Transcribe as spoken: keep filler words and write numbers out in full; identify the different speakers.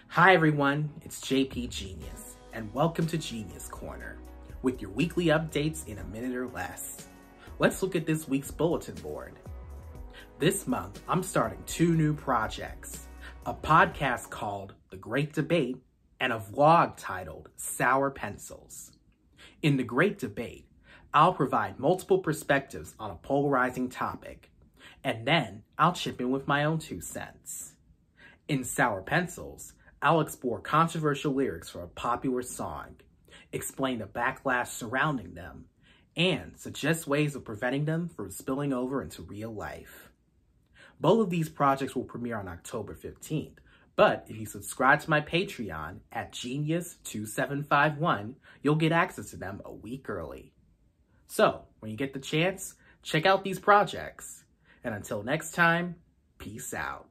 Speaker 1: Hi everyone, it's J P Genius, and welcome to Genius Corner, with your weekly updates in a minute or less. Let's look at this week's bulletin board. This month, I'm starting two new projects, a podcast called The Great Debate and a vlog titled Sour Pencils. In The Great Debate, I'll provide multiple perspectives on a polarizing topic, and then I'll chip in with my own two cents. In Sour Pencils, I'll explore controversial lyrics from a popular song, explain the backlash surrounding them, and suggest ways of preventing them from spilling over into real life. Both of these projects will premiere on October fifteenth, but if you subscribe to my Patreon at Genius two seven five one, you'll get access to them a week early. So, when you get the chance, check out these projects. And until next time, peace out.